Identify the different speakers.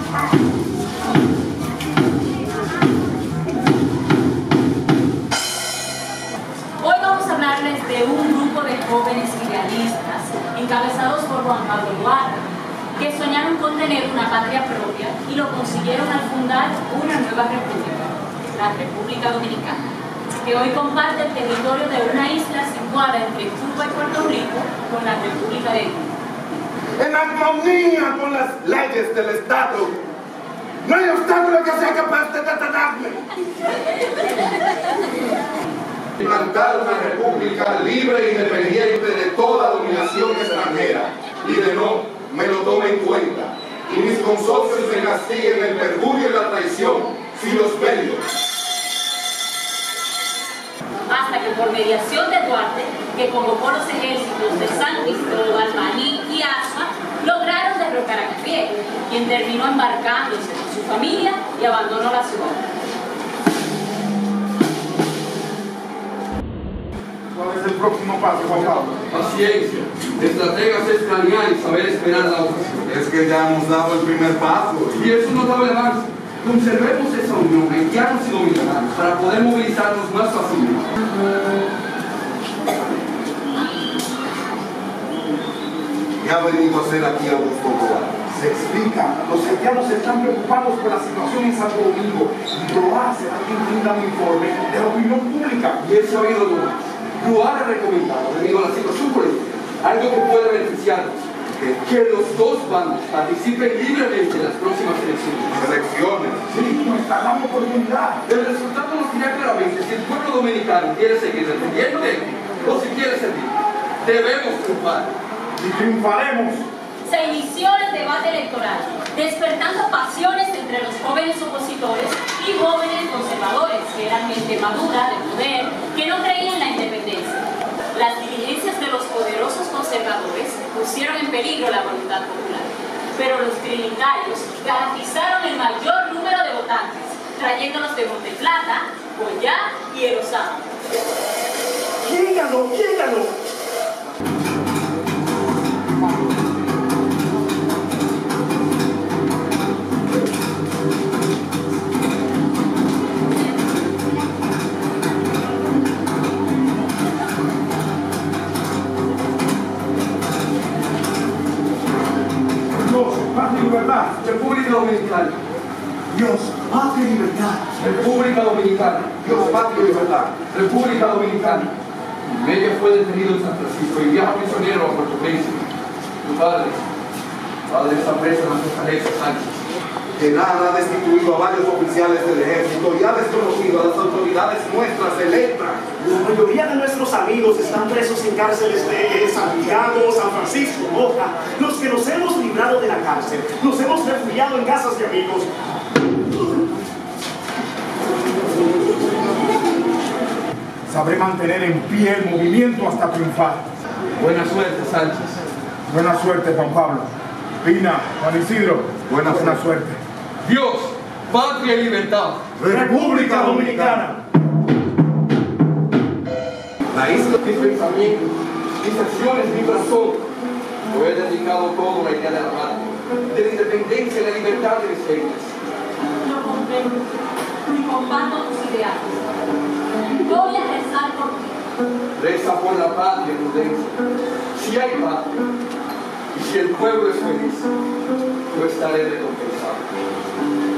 Speaker 1: Hoy vamos a hablarles de un grupo de jóvenes idealistas, encabezados por Juan Pablo Duarte, que soñaron con tener una patria propia y lo consiguieron al fundar una nueva república, la República Dominicana, que hoy comparte el territorio de una isla situada entre Cuba y Puerto Rico con la República de Haití.
Speaker 2: En armonía con las leyes del Estado, no hay obstáculo que sea capaz de detenerme.
Speaker 3: Plantar una república libre e independiente de toda dominación extranjera y de no me lo tome en cuenta y mis consorcios me castiguen el perjurio y la traición sin los medios.
Speaker 1: Hasta que por mediación de Duarte, que convocó los ejércitos de San Cristóbal, Maní y Asua, lograron derrocar a Gabriel, quien terminó embarcándose con su familia y abandonó la ciudad.
Speaker 2: ¿Cuál es el próximo paso, Juan Pablo?
Speaker 4: Paciencia, estrategas es planear y saber esperar la ocasión.
Speaker 2: Es que ya hemos dado el primer paso.
Speaker 4: Y eso nos da el avance. Conservemos esa unión, haitianos y dominicanos, para poder movilizarnos más fácilmente.
Speaker 2: ¿Qué ha venido a hacer aquí Augusto Roa?
Speaker 5: Se explica, los haitianos están preocupados por la situación en Santo Domingo y Roa será quien brinda un informe de la opinión pública.
Speaker 4: Y he sabido lo más. Roa ha recomendado, debido a la situación política, algo que puede beneficiarnos. Que los dos bandos participen libremente en las próximas elecciones.
Speaker 2: Elecciones.
Speaker 5: Sí, nos está dando oportunidad.
Speaker 4: El resultado nos dirá claramente si el pueblo dominicano quiere seguir dependiendo de él o si quiere servir. Debemos triunfar.
Speaker 5: Y triunfaremos.
Speaker 1: Se inició el debate electoral, despertando pasiones entre los jóvenes opositores y jóvenes conservadores, que eran gente madura, de poder, que no creían en la independencia. Las diligencias de los poderosos conservadores pusieron en peligro la voluntad popular, pero los trinitarios garantizaron el mayor número de votantes, trayéndolos de Monteplata, Boyá y El Osado.
Speaker 5: ¿Quién ganó? ¿Quién ganó? Patria y libertad.
Speaker 4: República Dominicana.
Speaker 5: Dios, patria y libertad.
Speaker 4: República Dominicana.
Speaker 2: Dios, patria y libertad.
Speaker 4: República Dominicana. Media fue detenido en San Francisco y viaja prisionero a Puerto Príncipe. Tu padre está preso en la fortaleza Sánchez.
Speaker 2: Que nada ha destituido a varios oficiales del ejército y ha desconocido a las autoridades nuestras electas.
Speaker 6: La mayoría de nuestros amigos están presos en cárceles de Santiago, San Francisco, Moca. Los que nos hemos librado de la cárcel, nos hemos refugiado en casas de amigos.
Speaker 5: Sabré mantener en pie el movimiento hasta triunfar.
Speaker 4: Buena suerte, Sánchez.
Speaker 5: Buena suerte, Juan Pablo. Pina, Juan Isidro, buena suerte.
Speaker 4: Dios, patria y libertad.
Speaker 5: República Dominicana.
Speaker 4: La isla, mis pensamientos, mis acciones, mi corazón, lo he dedicado todo a la idea de la patria, de la independencia y la libertad de mis gentes.
Speaker 1: Lo comprendo y comparto tus ideales. Voy a rezar por ti.
Speaker 4: Reza por la patria, Prudencia. Si hay patria y si el pueblo es feliz, yo estaré recompensado.